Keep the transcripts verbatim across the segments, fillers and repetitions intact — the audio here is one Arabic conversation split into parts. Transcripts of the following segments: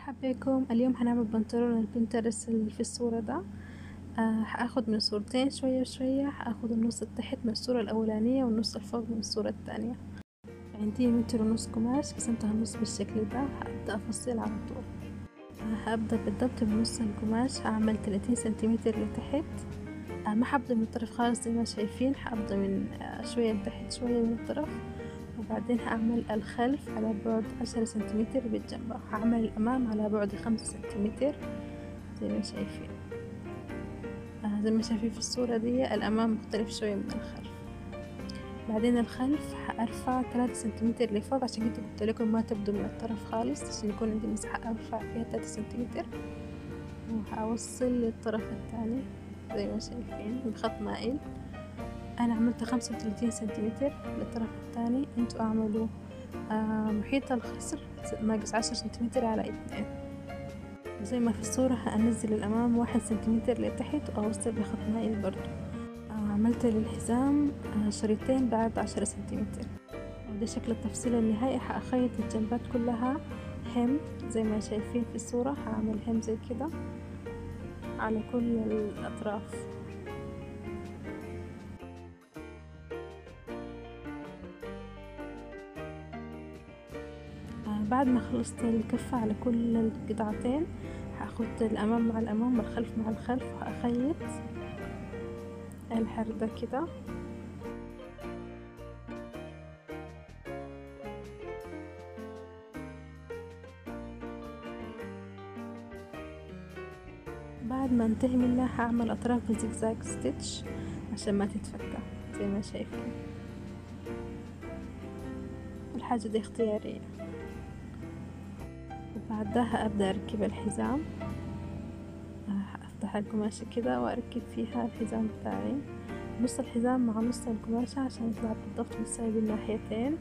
مرحبا بكم. اليوم هنعمل بنطلون البنترست اللي في الصورة ده. آه هاخد من الصورتين شوية وشوية، هاخد النص التحت من الصورة الأولانية والنص الفوق من الصورة التانية. عندي متر ونص قماش، قسمتها النص بالشكل ده. هبدأ أفصل على طول. آه هبدأ بالضبط بنص القماش، هعمل تلاتين سنتيمتر لتحت. آه ما حبدأ من الطرف خالص زي ما شايفين، هبدأ من آه شوية لتحت شوية من الطرف، وبعدين هعمل الخلف على بعد عشرة سنتيمتر بالجنب، هعمل الأمام على بعد خمسة سنتيمتر زي ما شايفين. آه زي ما شايفين في الصورة دي الأمام مختلف شوية من الخلف. بعدين الخلف هأرفع ثلاثة سنتيمتر لفوق، عشان كده قلت لكم ما تبدو من الطرف خالص، عشان يكون عندي مساحة أرفع فيها ثلاثة سنتيمتر. وهوصل للطرف الثاني زي ما شايفين بخط مائل. أنا عملت خمسة وثلاثين سنتيمتر للطرف الثاني، انتوا اعملوا آه محيط الخصر ناقص عشرة سنتيمتر على اثنين. زي ما في الصورة هنزل الأمام واحد سنتيمتر لتحت وأوصل بخط مائل برضو. آه عملت للحزام آه شريطين بعد عشرة سنتيمتر، وده شكل التفصيل النهائي. هأخيط الجنبات كلها هم زي ما شايفين في الصورة، هعمل هم زي كده على كل الأطراف. آه بعد ما خلصت الكفة على كل القطعتين، هاخد الأمام مع الأمام والخلف مع الخلف، وهأخيط الحردة كده. بعد ما انتهي منها هعمل أطراف بزجزاج ستيتش عشان ما تتفكى زي ما شايفين. الحاجة دي اختيارية. وبعدها أبدأ أركب الحزام. أفتح القماشة كده وأركب فيها الحزام بتاعي، نص الحزام مع نص القماشة عشان يطلع بالضبط متساوي بالناحيتين.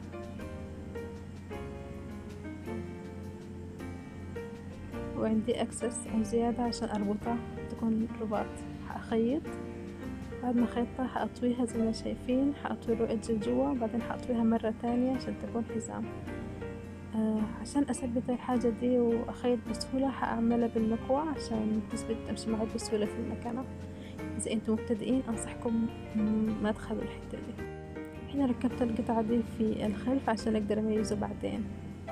وعندي أكسس أو زيادة عشان أربطها تكون رباط، هأخيط. بعد ما خيطتها هأطويها زي ما شايفين، هأطوي الرقج لجوا، وبعدين هأطويها مرة تانية عشان تكون حزام. آه عشان أثبت الحاجة دي وأخيط بسهولة، هأعملها بالمكوى عشان تثبت تمشي معي بسهولة في المكنة. إذا أنتم مبتدئين أنصحكم ما تخلوا الحتة دي. هنا ركبت القطعة دي في الخلف عشان أقدر أميزه بعدين.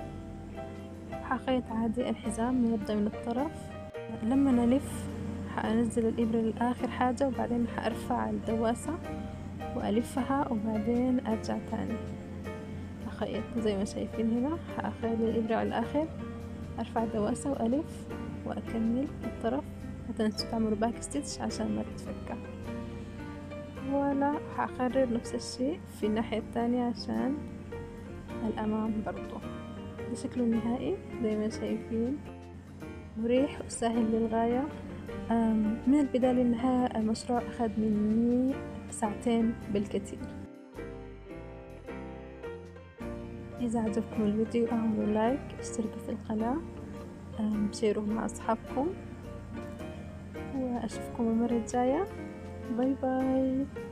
هخيط عادي الحزام، نبدأ من الطرف. لما نلف هنزل الإبرة لآخر حاجة، وبعدين هأرفع الدواسة وألفها، وبعدين أرجع تاني أخيط زي ما شايفين هنا. هأخيط الإبرة على الآخر، أرفع الدواسة وألف وأكمل الطرف. لا تنسوا تعملوا باك ستيتش عشان ما تتفكى. ولا هأكرر نفس الشيء في الناحية التانية عشان الأمام برضو. ده شكله النهائي زي ما شايفين، مريح وسهل للغاية. من البداية للنهاية المشروع أخذ مني ساعتين بالكثير. إذا عجبكم الفيديو اعملوا لايك، اشتركوا في القناة، شيروه مع أصحابكم، وأشوفكم المرة الجاية. باي باي.